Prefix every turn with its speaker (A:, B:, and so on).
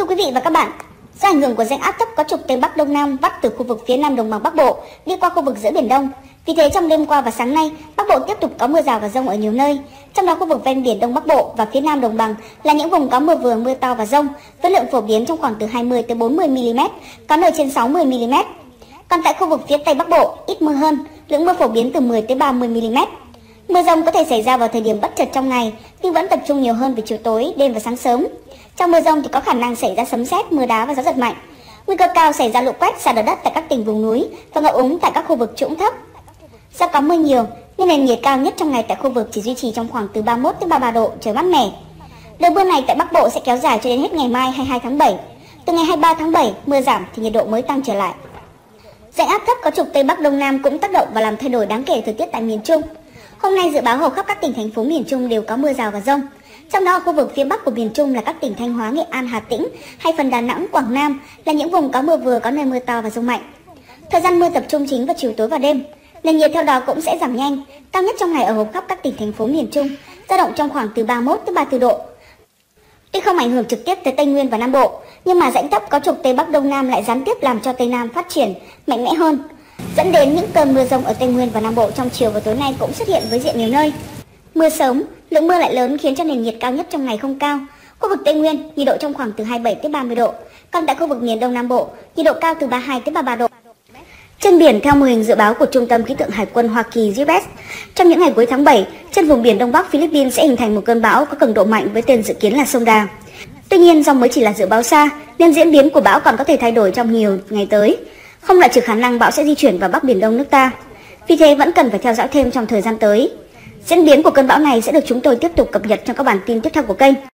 A: Thưa quý vị và các bạn, do ảnh hưởng của rãnh áp thấp có trục Tây Bắc Đông Nam vắt từ khu vực phía Nam Đồng bằng Bắc Bộ đi qua khu vực giữa Biển Đông. Vì thế trong đêm qua và sáng nay, Bắc Bộ tiếp tục có mưa rào và dông ở nhiều nơi. Trong đó khu vực ven biển Đông Bắc Bộ và phía Nam Đồng bằng là những vùng có mưa vừa mưa to và dông, với lượng phổ biến trong khoảng từ 20 tới 40 mm, có nơi trên 60 mm. Còn tại khu vực phía Tây Bắc Bộ ít mưa hơn, lượng mưa phổ biến từ 10 tới 30 mm. Mưa dông có thể xảy ra vào thời điểm bất chợt trong ngày, nhưng vẫn tập trung nhiều hơn về chiều tối, đêm và sáng sớm. Trong mưa dông thì có khả năng xảy ra sấm sét, mưa đá và gió giật mạnh. Nguy cơ cao xảy ra lũ quét, sạt lở đất tại các tỉnh vùng núi và ngập úng tại các khu vực trũng thấp. Do có mưa nhiều nên nền nhiệt cao nhất trong ngày tại khu vực chỉ duy trì trong khoảng từ 31 tới 33 độ, trời mát mẻ. Đợt mưa này tại Bắc Bộ sẽ kéo dài cho đến hết ngày mai 22 tháng 7. Từ ngày 23 tháng 7 mưa giảm thì nhiệt độ mới tăng trở lại. Rãnh áp thấp có trục Tây Bắc Đông Nam cũng tác động và làm thay đổi đáng kể thời tiết tại miền Trung. Hôm nay dự báo hầu khắp các tỉnh thành phố miền Trung đều có mưa rào và dông. Trong đó khu vực phía Bắc của miền Trung là các tỉnh Thanh Hóa, Nghệ An, Hà Tĩnh hay phần Đà Nẵng, Quảng Nam là những vùng có mưa vừa, có nơi mưa to và dông mạnh. Thời gian mưa tập trung chính vào chiều tối và đêm. Nền nhiệt theo đó cũng sẽ giảm nhanh, cao nhất trong ngày ở hầu khắp các tỉnh thành phố miền Trung dao động trong khoảng từ 31 tới 34 độ. Tuy không ảnh hưởng trực tiếp tới Tây Nguyên và Nam Bộ, nhưng mà rãnh thấp có trục Tây Bắc Đông Nam lại gián tiếp làm cho Tây Nam phát triển mạnh mẽ hơn, dẫn đến những cơn mưa dông ở Tây Nguyên và Nam Bộ trong chiều và tối nay cũng xuất hiện với diện nhiều nơi. Mưa sớm, lượng mưa lại lớn khiến cho nền nhiệt cao nhất trong ngày không cao. Khu vực Tây Nguyên nhiệt độ trong khoảng từ 27 tới 30 độ, còn tại khu vực miền Đông Nam Bộ nhiệt độ cao từ 32 tới 33 độ. Trên biển, theo mô hình dự báo của Trung tâm Khí tượng Hải quân Hoa Kỳ USGS, trong những ngày cuối tháng 7, trên vùng biển Đông Bắc Philippines sẽ hình thành một cơn bão có cường độ mạnh với tên dự kiến là Sonda. Tuy nhiên, do mới chỉ là dự báo xa nên diễn biến của bão còn có thể thay đổi trong nhiều ngày tới, không loại trừ khả năng bão sẽ di chuyển vào Bắc Biển Đông nước ta. Vì thế vẫn cần phải theo dõi thêm trong thời gian tới. Diễn biến của cơn bão này sẽ được chúng tôi tiếp tục cập nhật trong các bản tin tiếp theo của kênh.